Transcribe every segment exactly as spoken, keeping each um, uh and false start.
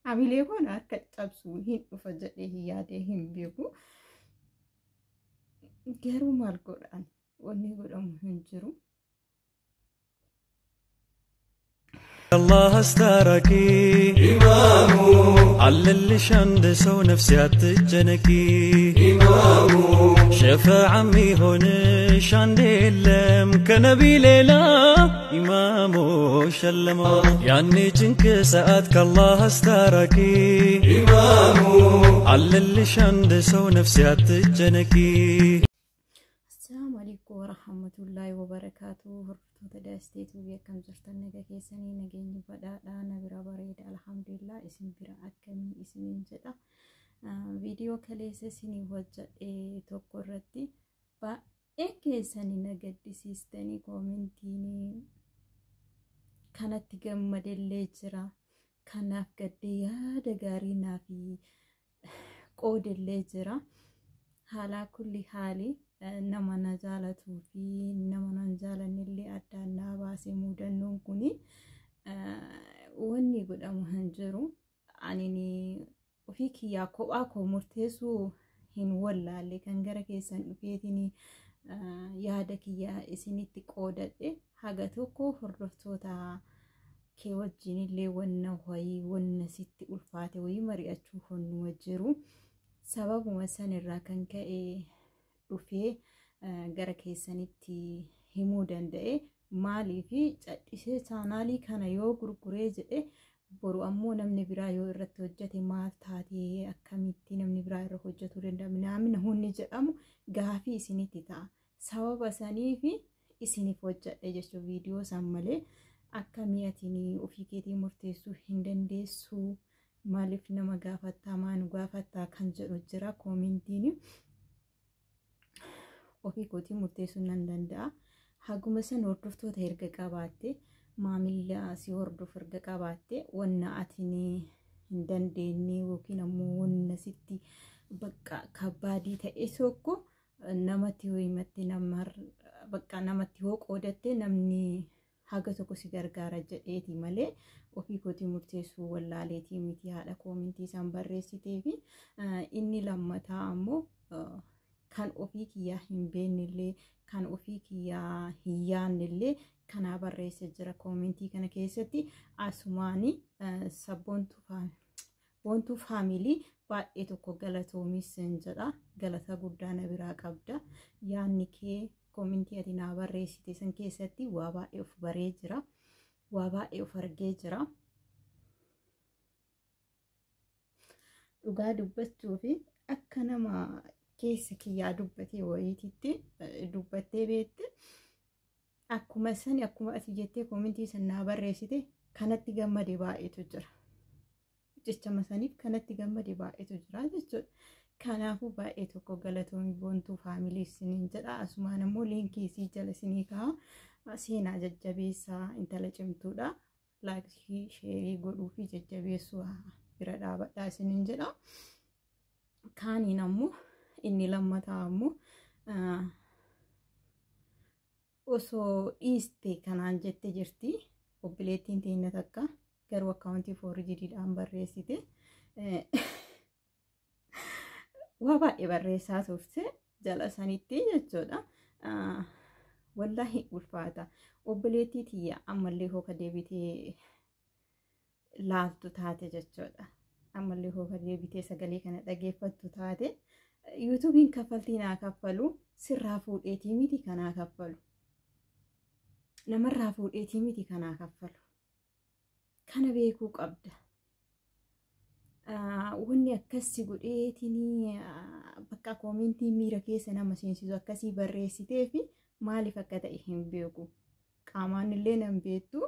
hamilee kun akka cabsu hin dhufa jedhee hin yaadee hin beeku garuu maal godhan wanni godhamu hin jiru. الله استركي إمامو على اللي شند سو نفسي أتجنكي إمامو شفا عمي هون شند اللم كنبي ليلى إمامو شلمو يعني جنك سأتك الله استركي إمامو على اللي شند سو نفسي أتجنكي. السلام عليكم ورحمة الله وبركاته. هرتوتا داستيتو بيكم جرتن نجا كيساني نجيني بدا دانا برا بريد الحمد لله اسم برا أكمي اسمين جدا فيديو كليسة سيني وجه توقرتي با إيه كيساني نجد سيستاني كومنتيني كانت تجمد الليجرا كانت قد يادا غارينا في قود الليجرا حالا كل حالي nama na jaalatuu fi nama nan jaalanne illee addaan naa baasee muudannoon kuni wanni godhamu hin jiru. Ani ofii kiyyaa kophaa koo murteessuu hin wallaalle kan gara keessan dhufeetini yaada kiyyaa isinitti qoodadhe haga tokko hordoftoota kee wajjin illee wanna wayii wanna sitti ulfaate wayii mari'achuu honnu jiru. Sababuma sanirraa kan ka'e dhufee gara keessanitti himuu danda'e maalii fi cadhisee chaanaalii kana yoo gurguree jedhe boru ammoo namni biraa yoo irratti hojjete maal taatee akkamitti namni biraa irra hojjetuu danda'a namni hunni jedhamu gaafii isinitti ta'a. Sababa sanii fi isiniif hojjedhe jechuun viidiyoo san malee akka mi'atiin ofii keetii murteessuu hin dandeessu maaliif nama gaafattaa maanu gaafattaa kan jedhu jira koomentiin. Ofii kootii murteessuu nan danda'a. Haguma san hordoftoota erga qabaatte maamila si hordof erga qabaatte wanna atiin hin dandeenye yookiin ammoo wanna sitti bakka kabbaadii ta'e tokko namatti himatti namar bakka namatti hoo qoodatte namni haga tokko si gargaara jedheeti malee ofii kootii murteessuu wallaaleetii miti haadha koomentii isaan barreessitee fi inni lammataa ammoo kan ofii kiyyaa hin beennillee kan ofii kiyyaa hin yaannillee kanaa barreessa jira koomentii kana keessatti asumaanii sabboontuu faamilii baay'ee tokko galatoomis jedha galata guddaa na biraa qabda yaanni kee koomentii ati naa barreessite san keessatti waa baay'ee of baree jira waa baay'ee of argee jira. Dhugaa dubbachuu fi akka nama keessa kiyyaa dubbatee wayiititti dubbattee beekte akkuma sani akkuma ati jettee koomentii san naa barreessite kanatti gammade baay'eetu jira jechama saniif kanatti gammade baay'eetu jira jechuudha. Kanaafuu baay'ee tokko galatoomii boontuu faamilii isiniin jedha. Asumaan ammoo liinkii isii jala isinii ka'a seenaa jajjabeessaa intala cimtuudha laayikii sheerii godhuu fi jajjabeessuu bira dhaabadhaa isiniin jedha. Kaaniin ammoo inni lammataa ammoo osoo dhiiste kanaan jette jirti obboleettiin teenya takka garuu akkaawuntii foorjiidhaan barreessite waa baay'ee barreessaa turte jala sanitti jechuudha. Wallaahi ulfaata obboleettii tiyya ammallee hooka deebitee laaltu taate jechuudha. Ammallee hooka deebitee sagalee kana dhageeffattu taate. YouTubein kaffaltii naa kaffalu sirraa fuudheetii miti kanaa kaffalu namarraa fuudheetii miti kanaa kaffalu kana beekuu qabda. Wanni akkasii godheetii bakka koomentii miira keessa nama seensisu akkasii barreessitee fi maaliif akka ta'e hin beeku qaamaan illee nan beektu.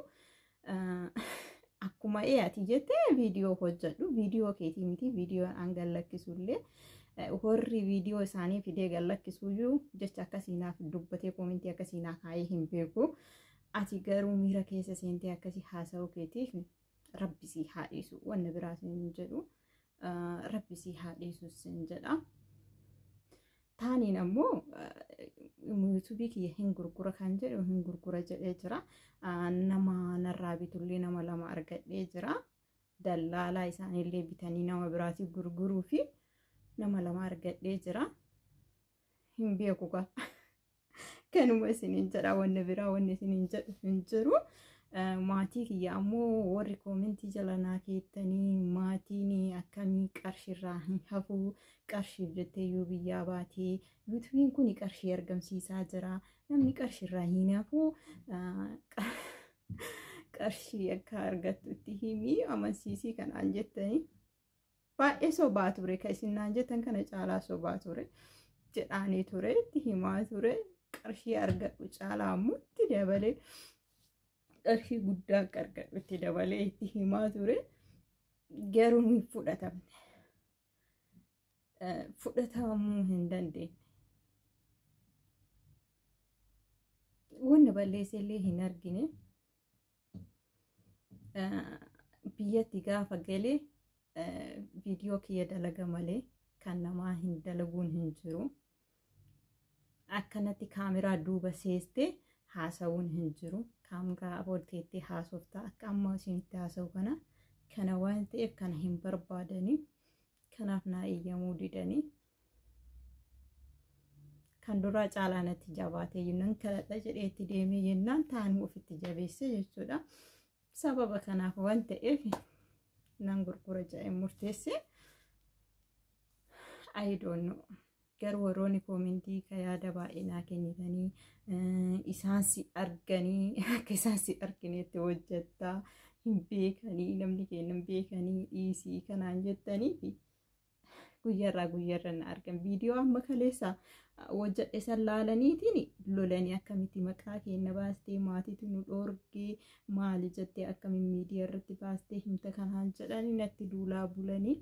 Akkuma ati jettee viidiyoo hojjedhu viidiyoo keetii miti viidiyoo an gallakkisullee warri viidiyoo isaanii fidee gallakkisuyyuu jecha akkasiinaaf dubbatee koomentii akkasiinaa kaayee hin beeku. Ati garuu miira keessa seentee akkasii haasa'uu keetiif rabbisii haadhiisu wanna biraas hin jedhu rabbisii haadhiisu sin jedha. Taaniin ammoo YouTube kiyya hin gurgura kan jedhu hin gurgura jedhee jira. Nama narraa bitullee nama lama argadhee jira. dallaalaa isaanillee bitanii nama biraatiif gurguruu fi nama lama argadhee jira. Hin beeku gaa kanuma isiniin jedha wanna biraa wanni isiniin jedhu hin jiru. Maatii kiyya ammoo warri koomentii jala naa keettanii maatiin akkamii qarshirraa hin hafu qarshiif jettee yoo biyyaa baatee yuutuubiin kun qarshii argamsiisaa jira namni qarshirraa hin hafu qarshii akka argattutti himii amansiisii kanaan jettanii baay'ee sobaa ture kan isin naan jettan kana caalaa sobaa ture jedhaanii ture itti himaa ture qarshii argadhu caalaa ammoo itti dabalee qarshii guddaa argadhu itti dabalee itti himaa ture garuu hin fudhatamne fudhatamuu hin dandeenye wanna balleessellee hin argine biyyatti gaafa galee viidiyoo kiyya dalaga malee kan namaa hin dalaguun hin jiru akkanatti kaameraa duuba seestee haasawuun hin jiru kaameraa aboolteettee haasoftaa akka amma isinitti haasawu kana kana waan ta'eef kana hin barbaadanii kanaaf naa eeyyamuu didanii kan duraa caalaa natti jabaatee yennaan kadhadha jedheetti deemee yennaan taanuu ofitti jabeesse jechuudha. Sababa kanaaf waan ta'eef nan gurgura jedhee murteesse. I don't know. Garuu warroonni koomentii ka yaada baay'ee naa kennitanii isaan si arganii akka isaan si arginetti hojjettaa hin beekanii namni kennan beekanii dhiisii kanaan jettanii guyyaarraa guyyaarra na argan viidiyoo amma kaleessa hojjedhe san laalaniitiin lolanii akkamitti maqaa keenya baastee maatiitu nu dhoorgee maali jettee akkamiin miidiyaa irratti baastee himta kanaan jedhanii natti duulaa bulanii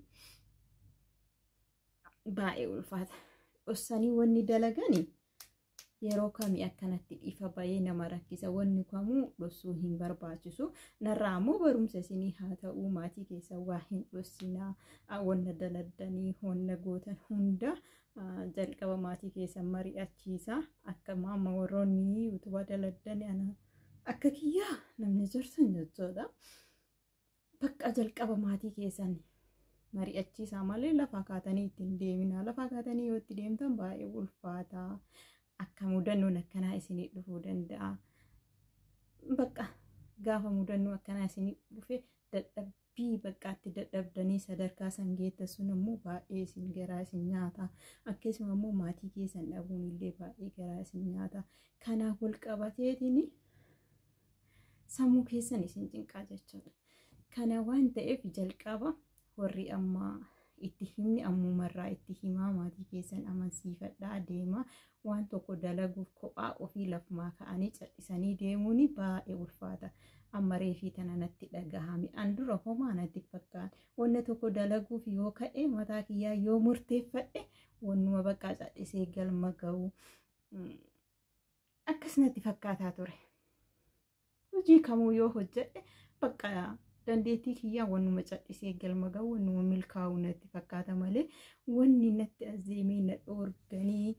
baay'ee ulfaata. Osanii wanni dalaganii yeroo kamii akkanatti ifa bayee nama rakkisa wanni kamuu dhossuu hin barbaachisu narraa ammoo barumsa isinii haa ta'uu maatii keessa waa hin dhossinaa wanna daladdanii wanna gootan hunda jalqaba maatii keessa mari'achiisa akka maama warroonni utubaa daladdanii ana akka kiyyaa namni jirtan jechuudha bakka jalqaba maatii keessan mari'achiisaa malee lafa kaatanii ittiin deemina lafa kaatanii yoo itti deemtan baay'ee ulfaataa akka mudannoon akkanaa isinii dhufuu danda'a bakka gaafa mudannoo akkanaa isinii dhufe dadhabbii bakkaatti dadhabdanii sadarkaa san geessan immoo baay'ee isin garaa isin nyaata akkasuma immoo maatii keessan dhabuun illee baay'ee garaa isin nyaata kanaaf wal qabateetiin sammuu keessan isin cinqaa jechuudha kana waan ta'eef jalqaba warri amma itti himni ammumarraa itti himaa maatii keessan amansiifadhaa deema waan tokko dalaguuf kophaa ofii lafumaa ka'anii callisanii deemuun baay'ee ulfaata amma reefii tana natti dhagahame an dura homaa natti fakkaan wanna tokko dalaguuf yoo ka'e mataa kiyyaa yoo murteeffadhe wannuma bakka callisee galma ga'u akkasumatti fakkaataa ture hojii kamuu yoo hojjedhe bakka dandeettii kiyyaa wannuma callisee galma ga'u wannuma milkaa'u natti fakkaata malee wanni natti azeemee na dhoorganii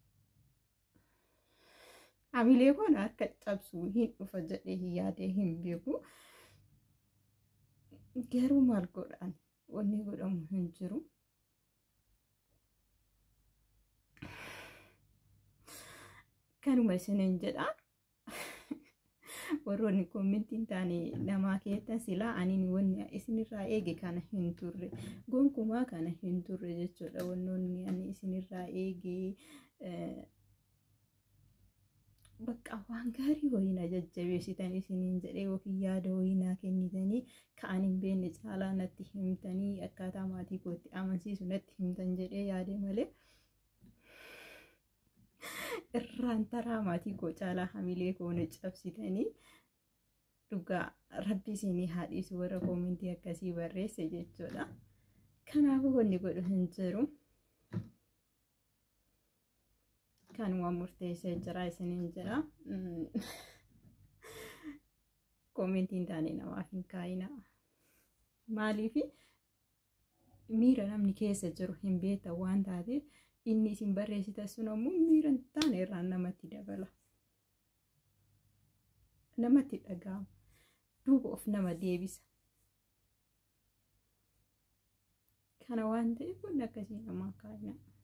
hamilee kun akka cabsuu hin dhufa jedhee hin yaadee hin beeku garuu maal godhaan wanni godhamu hin jiru kanuma isiniin jedhaa warroonni koomentiin taane namaa keettan silaa aniin wanni isinirraa eege kana hin turre gonkumaa kana hin turre jechuudha wannoonni ani isinirraa eege bakka waan gaarii hoyina jajjabeessitan isiniin jedhee yookiin yaada hoyinaa kennitanii ka'an hin beekne caalaa natti himtanii akkaataa maatii kootti amansiisu natti himtan jedhee yaade malee irraan taraa maatii koo caalaa hamilee koona cabsitanii dhugaa rabbi isinii haadhiisu warra koomentii akkasii barreesse jechuudha kanaafuu wanni godhu hin jiru kanuma murteessee jira isiniin jira koomentiin taane namaaf hin kaayina maaliif miira namni keessa jiru hin beekta waan taateef inni isin barreessita sun ammoo miira hin taane irraan namatti dabala namatti dhaga'ama duuba of nama deebisa kana waan ta'eef wanni akkasii namaa kaa'ina.